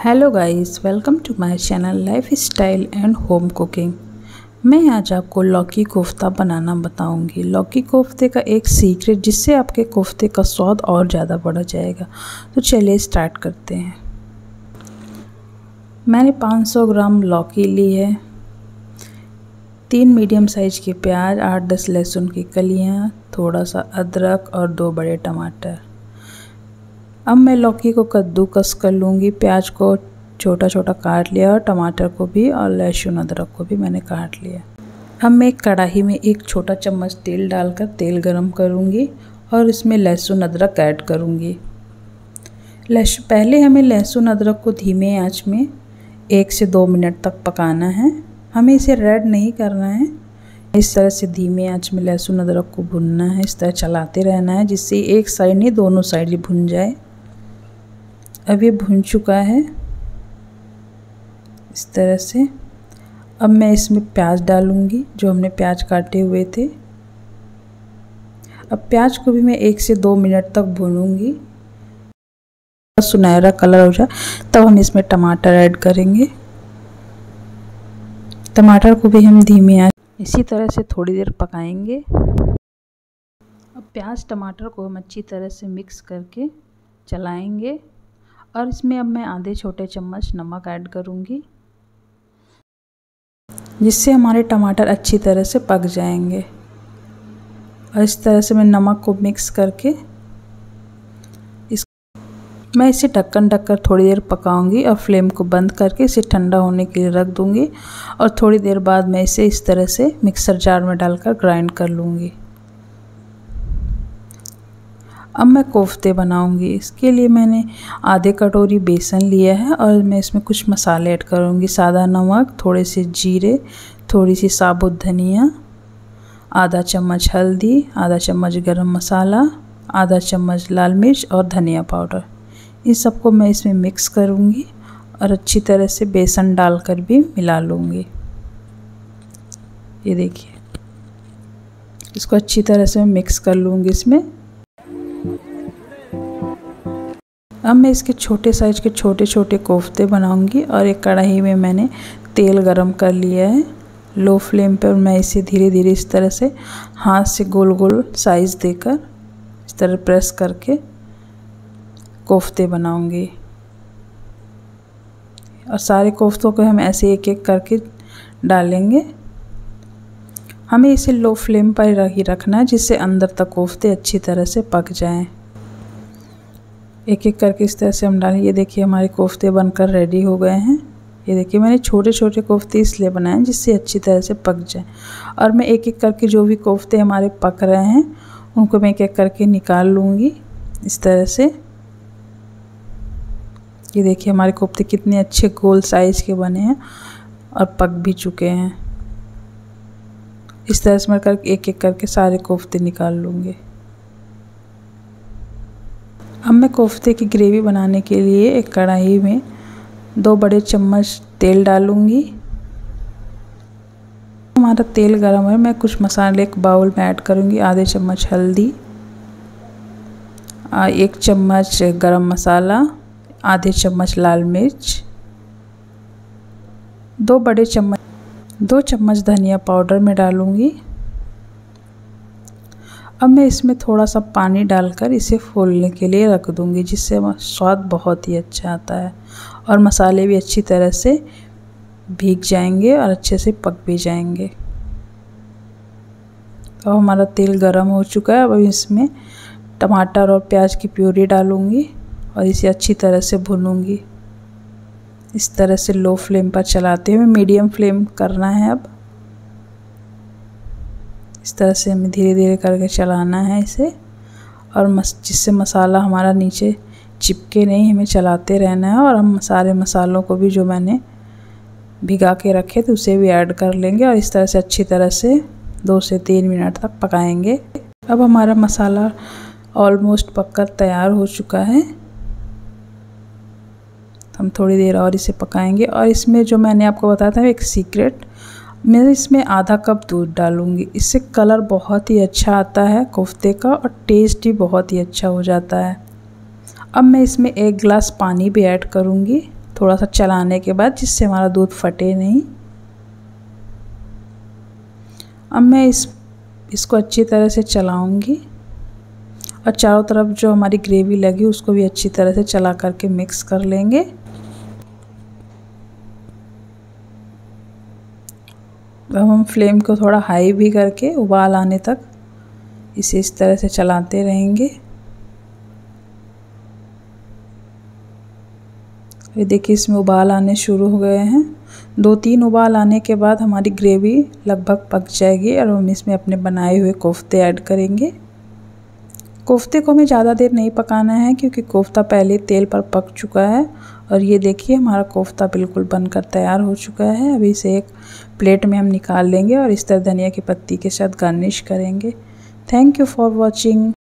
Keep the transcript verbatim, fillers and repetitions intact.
Hello guys, welcome to my channel lifestyle and home cooking. मैं आज आपको लौकी कोफ्ता बनाना बताऊंगी। लौकी कोफ्ते का एक सीक्रेट जिससे आपके कोफ्ते का स्वाद और ज़्यादा बढ़ जाएगा। तो चलिए स्टार्ट करते हैं। मैंने पाँच सौ ग्राम लौकी ली है, तीन मीडियम साइज के प्याज, आठ दस लहसुन की कलियाँ, थोड़ा सा अदरक और दो बड़े टमाटर। अब मैं लौकी को कद्दूकस कर लूँगी। प्याज को छोटा छोटा काट लिया और टमाटर को भी और लहसुन अदरक को भी मैंने काट लिया। अब मैं एक कढ़ाई में एक छोटा चम्मच तेल डालकर तेल गरम करूँगी और इसमें लहसुन अदरक ऐड करूँगी। लहसुन पहले हमें लहसुन अदरक को धीमे आंच में एक से दो मिनट तक पकाना है। हमें इसे रेड नहीं करना है। इस तरह से धीमे आंच में लहसुन अदरक को भुनना है। इस तरह चलाते रहना है जिससे एक साइड नहीं दोनों साइड ही भुन जाए। अब ये भुन चुका है इस तरह से। अब मैं इसमें प्याज डालूंगी जो हमने प्याज काटे हुए थे। अब प्याज को भी मैं एक से दो मिनट तक भूनूंगी। सुनहरा कलर हो जाए तब हम इसमें टमाटर ऐड करेंगे। टमाटर को भी हम धीमी आंच इसी तरह से थोड़ी देर पकाएंगे। अब प्याज टमाटर को हम अच्छी तरह से मिक्स करके चलाएंगे और इसमें अब मैं आधे छोटे चम्मच नमक ऐड करूंगी जिससे हमारे टमाटर अच्छी तरह से पक जाएंगे। और इस तरह से मैं नमक को मिक्स करके इस मैं इसे ढक्कन ढककर थोड़ी देर पकाऊंगी और फ्लेम को बंद करके इसे ठंडा होने के लिए रख दूंगी। और थोड़ी देर बाद मैं इसे इस तरह से मिक्सर जार में डालकर ग्राइंड कर लूँगी। अब मैं कोफ्ते बनाऊंगी। इसके लिए मैंने आधे कटोरी बेसन लिया है और मैं इसमें कुछ मसाले ऐड करूंगी। सादा नमक, थोड़े से जीरे, थोड़ी सी साबुत धनिया, आधा चम्मच हल्दी, आधा चम्मच गरम मसाला, आधा चम्मच लाल मिर्च और धनिया पाउडर। इन सबको मैं इसमें मिक्स करूंगी और अच्छी तरह से बेसन डालकर भी मिला लूँगी। ये देखिए, इसको अच्छी तरह से मैं मिक्स कर लूँगी इसमें। अब मैं इसके छोटे साइज के छोटे छोटे कोफ्ते बनाऊंगी और एक कढ़ाई में मैंने तेल गरम कर लिया है। लो फ्लेम पर मैं इसे धीरे धीरे इस तरह से हाथ से गोल गोल साइज़ देकर इस तरह प्रेस करके कोफ्ते बनाऊंगी। और सारे कोफ्तों को हम ऐसे एक एक करके डालेंगे। हमें इसे लो फ्लेम पर ही रखना है जिससे अंदर तक कोफ्ते अच्छी तरह से पक जाएं। एक एक करके इस तरह से हम डालें। ये देखिए हमारे कोफ्ते बनकर रेडी हो गए हैं। ये देखिए मैंने छोटे छोटे कोफ्ते इसलिए बनाए जिससे अच्छी तरह से पक जाए। और मैं एक एक करके जो भी कोफ्ते हमारे पक रहे हैं उनको मैं एक एक करके निकाल लूँगी इस तरह से। ये देखिए हमारे कोफ्ते कितने अच्छे गोल साइज़ के बने हैं और पक भी चुके हैं। इस तरह से मैं करके एक एक करके सारे कोफ्ते निकाल लूँगी। अब मैं कोफ्ते की ग्रेवी बनाने के लिए एक कढ़ाई में दो बड़े चम्मच तेल डालूंगी। हमारा तेल गरम है। मैं कुछ मसाले एक बाउल में ऐड करूंगी। आधे चम्मच हल्दी, एक चम्मच गरम मसाला, आधे चम्मच लाल मिर्च, दो बड़े चम्मच दो चम्मच धनिया पाउडर में डालूंगी। अब मैं इसमें थोड़ा सा पानी डालकर इसे फूलने के लिए रख दूंगी जिससे स्वाद बहुत ही अच्छा आता है और मसाले भी अच्छी तरह से भीग जाएंगे और अच्छे से पक भी जाएंगे। तो हमारा तेल गरम हो चुका है। अब इसमें टमाटर और प्याज की प्यूरी डालूंगी और इसे अच्छी तरह से भूनूंगी। इस तरह से लो फ्लेम पर चलाते हुए मीडियम फ्लेम करना है। अब इस तरह से हमें धीरे धीरे करके चलाना है इसे और मस जिससे मसाला हमारा नीचे चिपके नहीं, हमें चलाते रहना है। और हम सारे मसालों को भी जो मैंने भिगा के रखे थे उसे भी ऐड कर लेंगे और इस तरह से अच्छी तरह से दो से तीन मिनट तक पकाएंगे। अब हमारा मसाला ऑलमोस्ट पककर तैयार हो चुका है। हम थोड़ी देर और इसे पकाएंगे। और इसमें जो मैंने आपको बताया था एक सीक्रेट, मैं इसमें आधा कप दूध डालूंगी। इससे कलर बहुत ही अच्छा आता है कोफ्ते का और टेस्ट भी बहुत ही अच्छा हो जाता है। अब मैं इसमें एक गिलास पानी भी ऐड करूंगी थोड़ा सा चलाने के बाद, जिससे हमारा दूध फटे नहीं। अब मैं इस इसको अच्छी तरह से चलाऊंगी और चारों तरफ जो हमारी ग्रेवी लगी उसको भी अच्छी तरह से चला करके मिक्स कर लेंगे। अब हम फ्लेम को थोड़ा हाई भी करके उबाल आने तक इसे इस तरह से चलाते रहेंगे। ये देखिए इसमें उबाल आने शुरू हो गए हैं। दो तीन उबाल आने के बाद हमारी ग्रेवी लगभग पक जाएगी और हम इसमें अपने बनाए हुए कोफ्ते ऐड करेंगे। कोफ्ते को हमें ज़्यादा देर नहीं पकाना है क्योंकि कोफ्ता पहले तेल पर पक चुका है। और ये देखिए हमारा कोफ्ता बिल्कुल बनकर तैयार हो चुका है। अभी इसे एक प्लेट में हम निकाल लेंगे और इस तरह धनिया की पत्ती के साथ गार्निश करेंगे। Thank you for watching.